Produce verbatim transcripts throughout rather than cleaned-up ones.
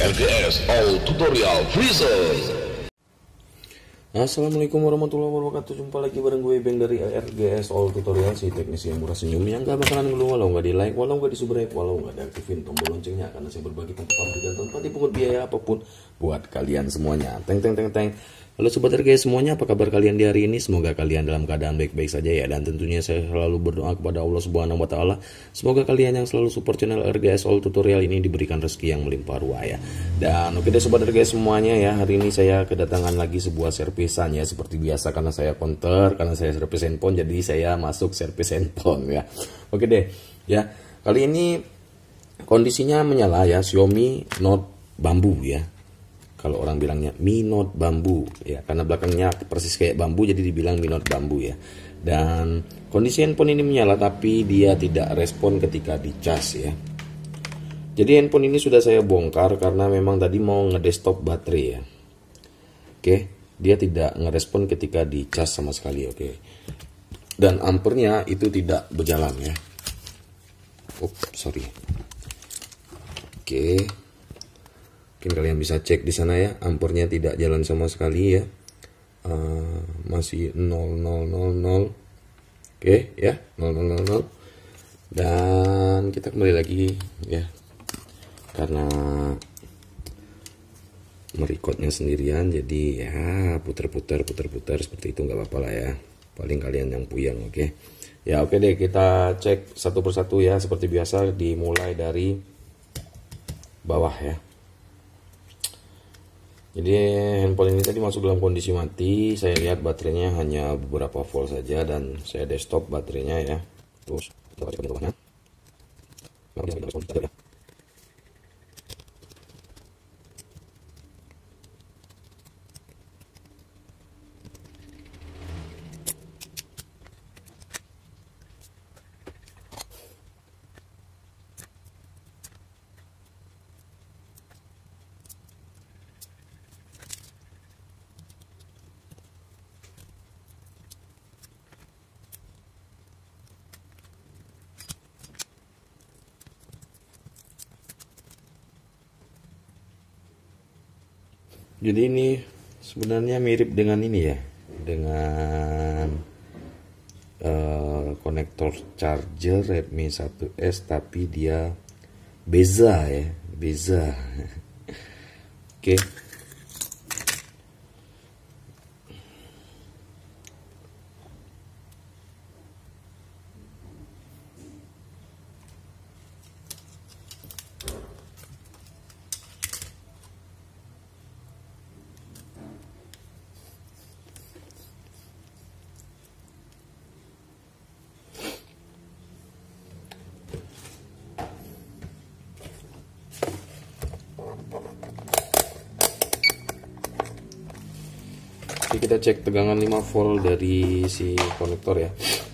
R G S All Tutorial Freezer. Assalamualaikum warahmatullahi wabarakatuh. Jumpa lagi bareng gue Bang dari R G S All Tutorial, si teknisi yang murah senyum yang gak bakalan ngeluh walau gak di like, walau gak di subscribe, walau gak diaktifin tombol loncengnya, karena saya berbagi tanpa pamrih dan tanpa dipungut biaya apapun buat kalian semuanya. Teng teng teng teng. Halo sobat R G S semuanya, apa kabar kalian di hari ini? Semoga kalian dalam keadaan baik-baik saja ya, dan tentunya saya selalu berdoa kepada Allah Subhanahu wa taala semoga kalian yang selalu support channel R G S All Tutorial ini diberikan rezeki yang melimpah ruah ya. Dan oke deh sobat R G S semuanya ya, hari ini saya kedatangan lagi sebuah servisan ya, seperti biasa karena saya counter, karena saya servis handphone jadi saya masuk servis handphone ya. Oke deh ya, kali ini kondisinya menyala ya, Xiaomi Note bambu ya. Kalau orang bilangnya Mi Note bambu ya, karena belakangnya persis kayak bambu jadi dibilang Mi Note bambu ya. Dan kondisi handphone ini menyala tapi dia tidak respon ketika dicas ya. Jadi handphone ini sudah saya bongkar karena memang tadi mau ngedesktop baterai ya. Oke, dia tidak ngerespon ketika dicas sama sekali, oke. Dan ampernya itu tidak berjalan ya. Oh, sorry. Oke. Mungkin kalian bisa cek di sana ya, ampernya tidak jalan sama sekali ya. Uh, masih nol nol nol nol. Oke ya, nol nol nol nol. Dan kita kembali lagi ya, karena merekodnya sendirian jadi ya putar-putar putar-putar seperti itu, nggak apa-apa lah ya, paling kalian yang puyeng. Oke ya, oke deh, kita cek satu persatu ya, seperti biasa dimulai dari bawah ya. Jadi handphone ini tadi masuk dalam kondisi mati. Saya lihat baterainya hanya beberapa volt saja dan saya desktop baterainya ya. Terus kita cek ke bawahnya. Jadi ini sebenarnya mirip dengan ini ya, dengan uh, konektor charger Redmi satu S, tapi dia beza ya, beza. Oke. Okay. Oke, kita cek tegangan lima volt dari si konektor ya.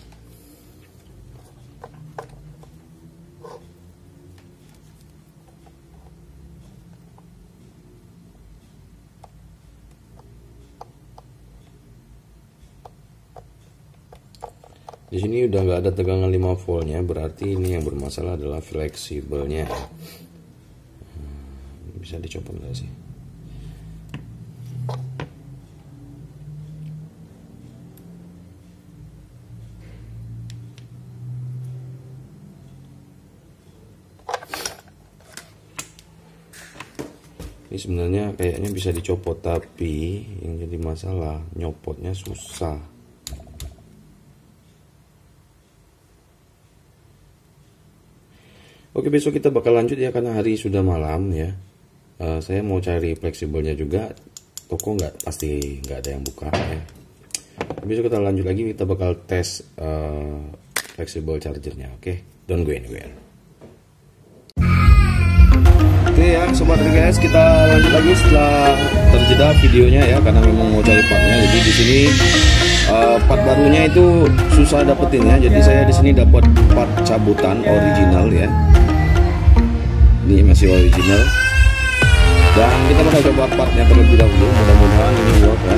Di sini udah nggak ada tegangan lima voltnya, berarti ini yang bermasalah adalah fleksibelnya. Bisa dicopot nggak sih? Ini sebenarnya kayaknya bisa dicopot, tapi yang jadi masalah nyopotnya susah. Oke, besok kita bakal lanjut ya, karena hari sudah malam ya. Uh, saya mau cari fleksibelnya juga, toko nggak pasti nggak ada yang buka ya. Besok kita lanjut lagi, kita bakal tes uh, fleksibel chargernya. Oke, don't go anywhere. Oke ya sobat R G S, kita lanjut lagi setelah terjeda videonya ya, karena memang mau cari partnya. Jadi di sini uh, part barunya itu susah dapetinnya, jadi saya di sini dapat part cabutan original ya. Ini masih original. Dan kita bakal coba partnya terlebih dahulu, mudah-mudahan ini work ya.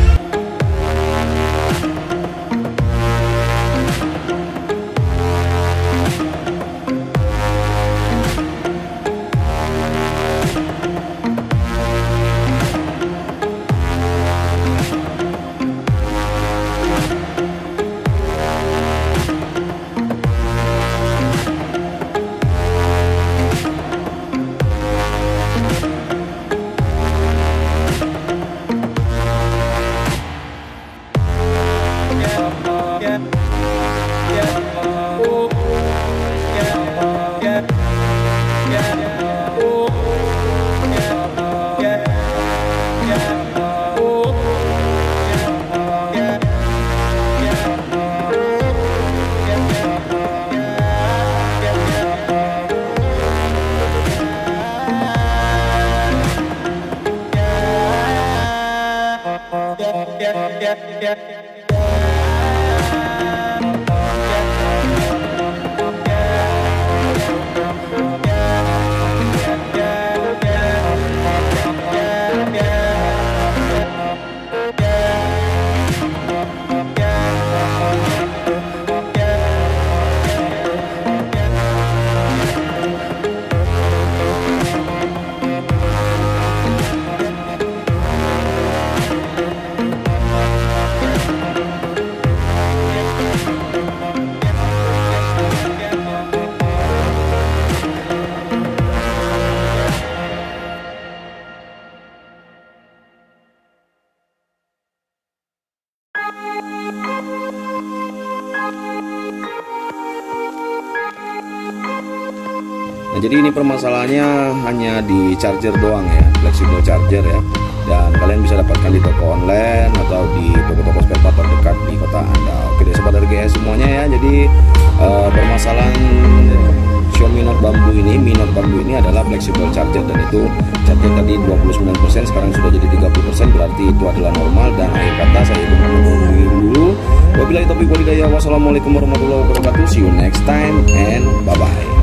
Nah, jadi ini permasalahannya hanya di charger doang ya, flexible charger ya. Dan kalian bisa dapatkan di toko online atau di toko-toko spare part terdekat di kota Anda. Oke deh sobat R G S semuanya ya. Jadi uh, permasalahan Xiaomi Note Bamboo ini, Mi Note Bamboo ini adalah flexible charger, dan itu charger tadi dua puluh sembilan persen sekarang sudah jadi tiga puluh persen, berarti itu adalah normal. Dan akhir kata saya dulu. Wabillahi taufiq walhidayah. Wassalamualaikum warahmatullahi wabarakatuh. See you next time and bye bye.